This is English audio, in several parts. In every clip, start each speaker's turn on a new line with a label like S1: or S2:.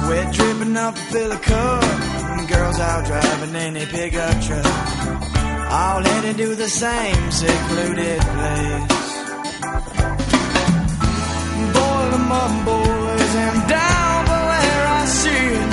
S1: Wet dripping up a fill of cup, and girls out driving in a pickup truck, all headed to the same secluded place. Boil them up, boys, and down for where I see it.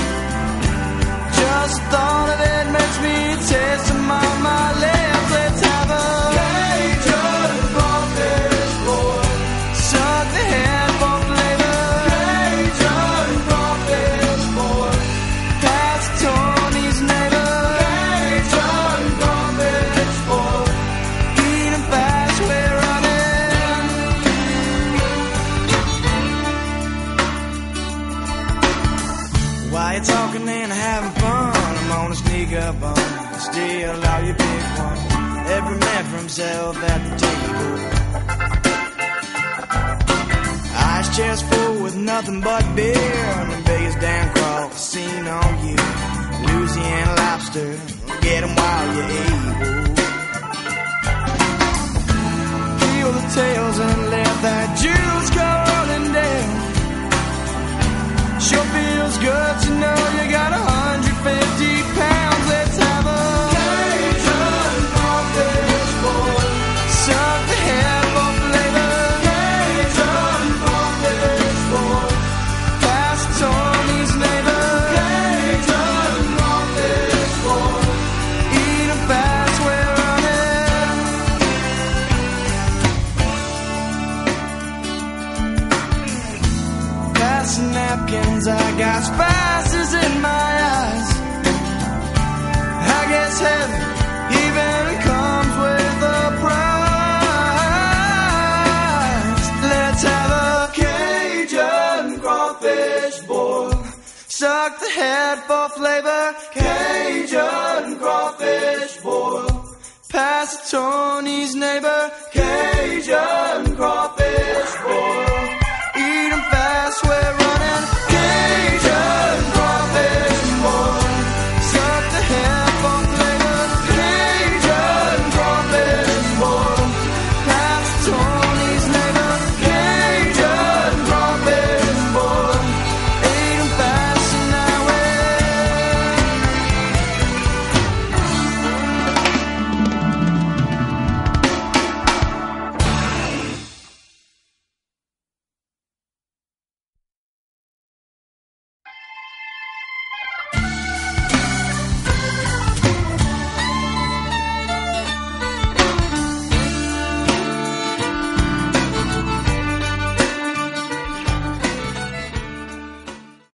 S1: Just thought of it makes me taste them on my lips. Let's have a Cajun crawfish, boy. Suck the head for flavor. Cajun crawfish, boy. Pass Tony's neighbor. Cajun crawfish, boy. Eat 'em fast, we're running. While you're talking and having fun, I'm gonna sneak up on you, steal all your big ones. Every man for himself at the table. Ice chest full with nothing but beer, and the biggest damn crawl seen on you. Louisiana lobster, get 'em while you're able. Peel the tails and let that juice go rolling down. Sure feels good to know you got 150 pounds. Let's have a Cajun crawfish, boy. Suck the head for flavor. Cajun crawfish, boy. Pass Tony's neighbor. Cajun crawfish, boy. Eat 'em fast, we're running. Pass the napkins, I got spices in my eyes. I guess heaven even comes with a prize. Let's have a Cajun crawfish boil. Suck the head for flavor. Cajun crawfish boil. Pass Tony's neighbor. Cajun crawfish.